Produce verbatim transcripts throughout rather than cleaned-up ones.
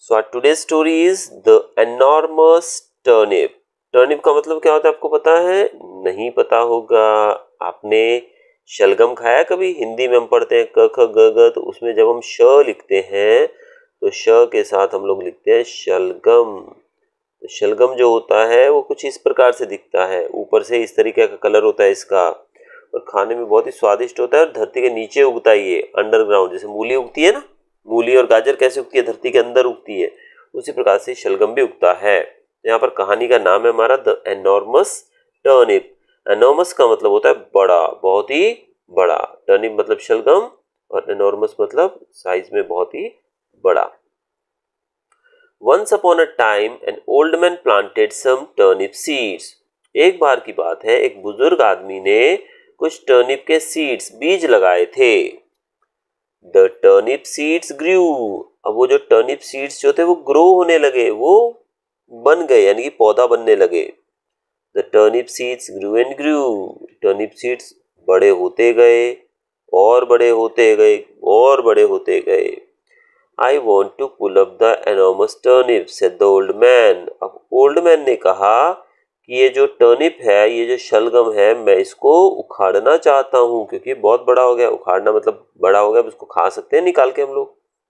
So our today's story is the enormous turnip. Turnip का मतलब क्या होता है आपको पता है? नहीं पता होगा। आपने शलगम खाया कभी? हिंदी में हम पढ़ते हैं क ख ग घ, तो उसमें जब हम श लिखते हैं तो श के साथ हम लोग लिखते हैं शलगम। तो शलगम जो होता है वो कुछ इस प्रकार से दिखता है, ऊपर से इस तरीके का कलर होता है इसका, और खाने में बहुत ही स्वादिष्ट होता है। और धरती के नीचे उगता है ये, अंडरग्राउंड, जैसे मूली उगती है ना, मूली और गाजर कैसे उगती है? धरती के अंदर उगती है, उसी प्रकार से शलगम भी उगता है। यहाँ पर कहानी का नाम है हमारा द एनॉर्मस टर्निप। एनॉर्मस का मतलब होता है बड़ा, बहुत ही बड़ा। टर्निप मतलब शलगम, और एनॉर्मस मतलब साइज में बहुत ही बड़ा। Once upon a time, an old man planted some turnip seeds. एक बार की बात है, एक बुजुर्ग आदमी ने कुछ टर्निप के सीड्स, बीज लगाए थे। The turnip seeds grew. अब वो जो टर्निप सीड्स जो थे वो ग्रो होने लगे, वो बन गए, यानी कि पौधा बनने लगे। The turnip seeds grew and grew. Turnip seeds बड़े होते गए और बड़े होते गए और बड़े होते गए। I want to pull up the enormous turnip, said the old man. अब ओल्ड मैन ने कहा कि ये जो टर्निप है, ये जो शलगम है, मैं इसको उखाड़ना चाहता हूँ, क्योंकि बहुत बड़ा हो गया। उखाड़ना मतलब बड़ा हो गया, अब इसको खा सकते हैं निकाल के हम लोग।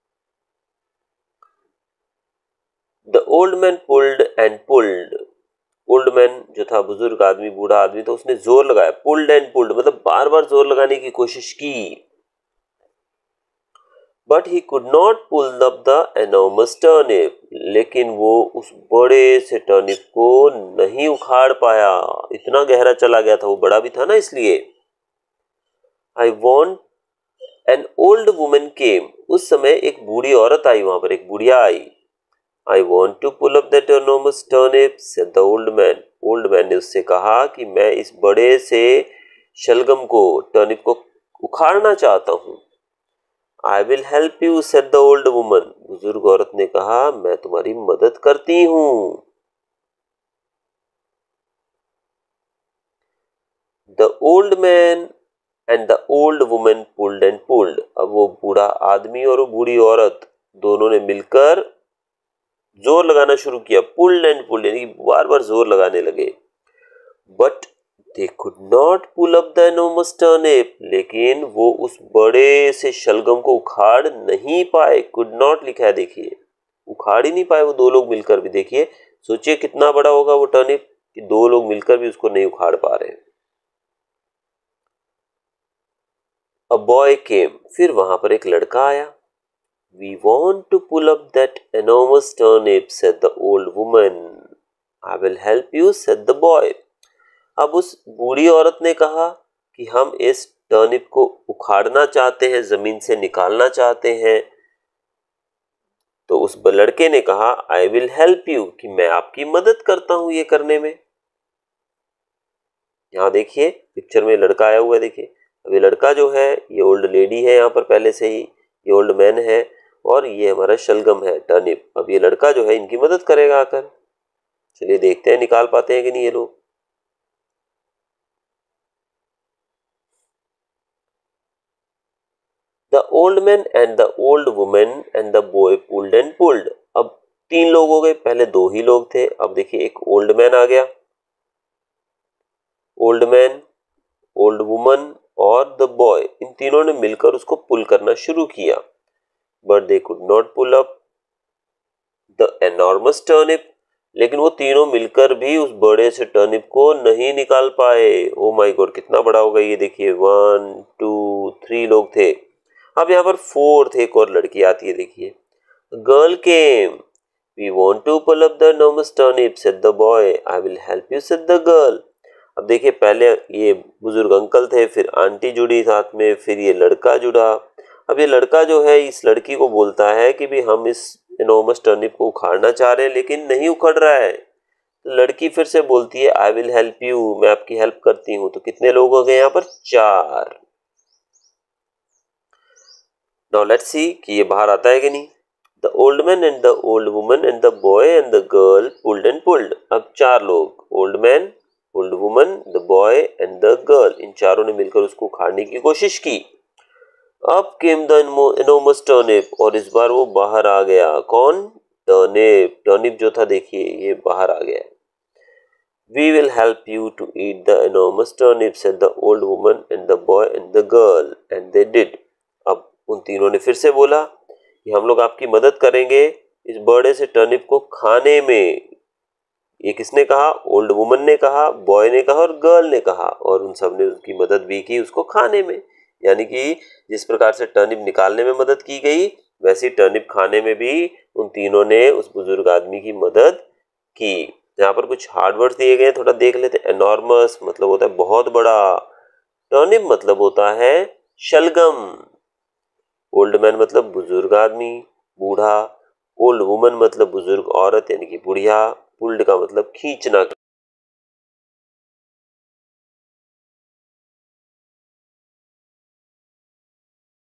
The old man pulled and pulled. Old man जो था, बुजुर्ग आदमी, बूढ़ा आदमी, तो उसने जोर लगाया। पुल्ड एंड पुल्ड मतलब बार बार जोर लगाने की कोशिश की। But he could not pull up the enormous turnip, लेकिन वो उस बड़े से टर्निप को नहीं उखाड़ पाया। इतना गहरा चला गया था, वो बड़ा भी था ना, इसलिए। I want an old women came. उस समय एक बूढ़ी औरत आई, वहां पर एक बुढ़िया आई। I want to pull up that enormous turnip, said the old man. Old man ने उससे कहा कि मैं इस बड़े से शलगम को, टर्निप को उखाड़ना चाहता हूँ। I will help you, said the old woman. बुजुर्ग औरत ने कहा, मैं तुम्हारी मदद करती हूँ। The old man and the old woman pulled and pulled. अब वो बूढ़ा आदमी और वो बूढ़ी औरत दोनों ने मिलकर जोर लगाना शुरू किया। pulled and pulled यानी कि बार बार जोर लगाने लगे। But they could not pull up the enormous turnip. लेकिन वो उस बड़े से शलगम को उखाड़ नहीं पाए। could not लिखा है, देखिए, उखाड़ ही नहीं पाए वो दो लोग मिलकर भी। देखिए, सोचिए कितना बड़ा होगा वो टर्निप, कि दो लोग मिलकर भी उसको नहीं उखाड़ पा रहे। A boy came. फिर वहां पर एक लड़का आया। We want to pull up that enormous turnip, said the old woman. I will help you, said the boy. अब उस बूढ़ी औरत ने कहा कि हम इस टर्निप को उखाड़ना चाहते हैं, जमीन से निकालना चाहते हैं। तो उस लड़के ने कहा, आई विल हेल्प यू, कि मैं आपकी मदद करता हूं ये करने में। यहाँ देखिए, पिक्चर में लड़का आया हुआ है, देखिए। अब ये लड़का जो है, ये ओल्ड लेडी है यहाँ पर पहले से ही, ये ओल्ड मैन है, और ये हमारा शलगम है, टर्निप। अब ये लड़का जो है इनकी मदद करेगा आकर। चलिए देखते हैं निकाल पाते हैं कि नहीं ये लोग। The old man and the old woman and the boy pulled and pulled. अब तीन लोग हो गए, पहले दो ही लोग थे। अब देखिए एक ओल्ड मैन आ गया। ओल्ड मैन, ओल्ड वुमन और द बॉय, इन तीनों ने मिलकर उसको पुल करना शुरू किया। But they could not pull up the enormous turnip, लेकिन वो तीनों मिलकर भी उस बड़े से टर्निप को नहीं निकाल पाए। ओ माय गॉड, कितना बड़ा होगा ये, देखिए, वन टू थ्री लोग थे। अब यहाँ पर फोर्थ एक और लड़की आती है, देखिए। Girl came. We want to pull up the enormous turnip, said the boy. I will help you, said the girl. अब देखिए, पहले ये बुजुर्ग अंकल थे, फिर आंटी जुड़ी साथ में, फिर ये लड़का जुड़ा। अब ये लड़का जो है इस लड़की को बोलता है कि भी हम इस एनॉर्मस टर्निप को उखाड़ना चाह रहे हैं, लेकिन नहीं उखड़ रहा है। तो लड़की फिर से बोलती है, आई विल हेल्प यू, मैं आपकी हेल्प करती हूँ। तो कितने लोग हो गए यहाँ पर? चार। Now let's see कि ये बाहर आता है कि नहीं। The old man and the old woman and the boy and the girl pulled and pulled. अब चार लोग, old man, old woman, the boy and the girl, इन चारों ने मिलकर उसको उखाड़ने की कोशिश की। अब came the enormous turnip, और इस बार वो बाहर आ गया। कौन? टर्निप, टर्निप जो था देखिए ये बाहर आ गया है। We will help you to eat the enormous turnip, said the old woman and the boy and the girl, and they did. अब उन तीनों ने फिर से बोला कि हम लोग आपकी मदद करेंगे इस बड़े से टर्निप को खाने में। ये किसने कहा? ओल्ड वुमन ने कहा, बॉय ने कहा और गर्ल ने कहा, और उन सब ने उसकी मदद भी की उसको खाने में। यानी कि जिस प्रकार से टर्निप निकालने में मदद की गई, वैसे टर्निप खाने में भी उन तीनों ने उस बुजुर्ग आदमी की मदद की। यहाँ पर कुछ हार्ड वर्ड्स दिए गए, थोड़ा देख लेते हैं। एनॉर्मस मतलब होता है बहुत बड़ा, टर्निप मतलब होता है शलगम, ओल्ड मैन मतलब बुजुर्ग आदमी, बूढ़ा, ओल्ड वुमन मतलब बुजुर्ग औरत यानी कि बुढ़िया, पुल्ड का मतलब खींचना।